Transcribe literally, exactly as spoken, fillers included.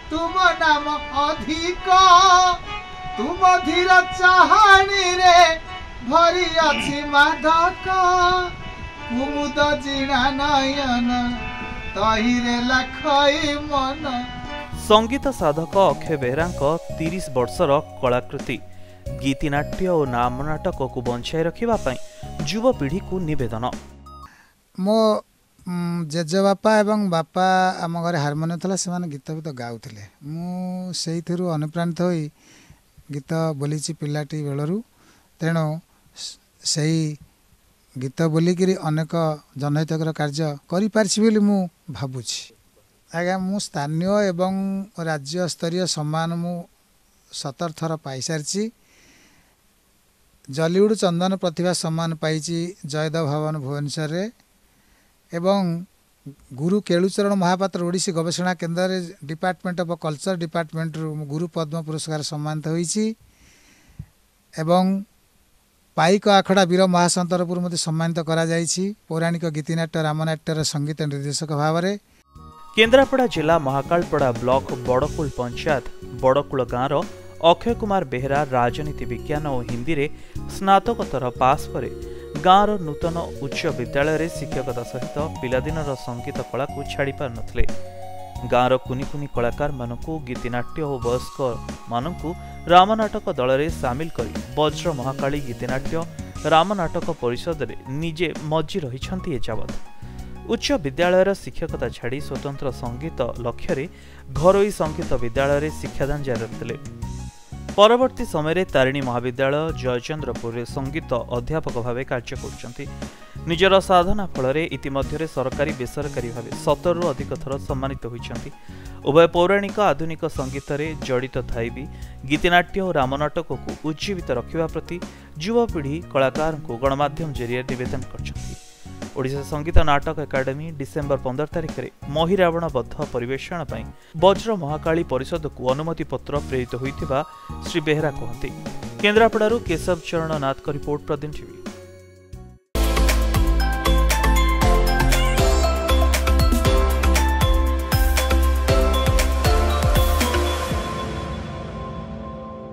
तुम नाम अधिक तुम धीर चाहाणी रे भरी अछि माधक कुमुद जीणा नयन तहिरे लखई मन। संगीत साधक अक्षय बेहरा तीस वर्षर कलाकृति गीतिनाट्य और नाम नाटक को बंचाई रखा युवपीढ़ी को निवेदन। मो जेजे बापा एवं बापा आम घर हारमोनियम था से गीत गीत गाउले मुझे अनुप्राणित हो गीत बोली पिलाटी बेलू तेणु से गीत बोलिक अनेक जनहितकर कार्य करि मु भावुछि। आज्ञा मु स्थानीय एवं राज्य स्तरीय सम्मान मु सतर थर पाई सारी। जलीउड चंदन प्रतिभा सम्मान पाई जयदेव भवन भुवनेश्वर एवं गुरु केलुचरण महापात्र ओडिसी गवेषणा केन्द्र डिपार्टमेंट ऑफ कल्चर डिपार्टमेंट गुरु पद्म पुरस्कार सम्मानित होईछि एवं पाइक आखड़ा वीर महासंतरपुर मते सम्मानित करा जाईछि पौराणिक गीतिनाट्य रामनाट्यर संगीत निर्देशक भाव में। केन्द्रापड़ा जिला महाकालपड़ा ब्लॉक बड़कुल पंचायत बड़कुल गाँव अक्षय कुमार बेहरा राजनीति विज्ञान और हिंदी रे स्नातकोत्तर पास पर गाँवर नूतन उच्च विद्यालय शिक्षकता सहित पिलादिनर संगीत कला को छाड़ी पार नथिले। गाँवर कुनी कुनी कलाकार मानकु गीतिनाट्य और वयस्क मानकु रामनाटक दल में सामिल करी वज्र महाकाली गीतिनाट्य रामनाटक परिषद रे निजे मज्जी रहिछंती एजावत। उच्च विद्यालयर शिक्षकता छाड़ी स्वतंत्र संगीत लक्ष्य घरोई संगीत विद्यालय में शिक्षादान जारी रखिले। परवर्ती समय तारिणी महाविद्यालय जयचंद्रपुर संगीत अध्यापक भाव कार्य कर निजर साधना फल इतिमध्य सरकारी बेसरकारी भाव सतर रु अधिक थर सम्मानित होइछंती। उभय पौराणिक आधुनिक संगीत रे जड़ित थाई भी गीतिनाट्य और रामनाटक को उज्जीवित रखा प्रति युवपीढ़ी कलाकार को गणमाध्यम जरिए निवेदन करछंती। ओडिशा संगीत नाटक एकाडेमी डिसेम्बर पंद्रह तारिख में महिरावण बद्ध परिवेषण पर वज्र महाकाली परिषद को अनुमति पत्र प्रेरित होइथिबा श्री बेहरा कहते। केन्द्रापड़ारू केशव चरण नाथ का रिपोर्ट प्रदीप टीवी।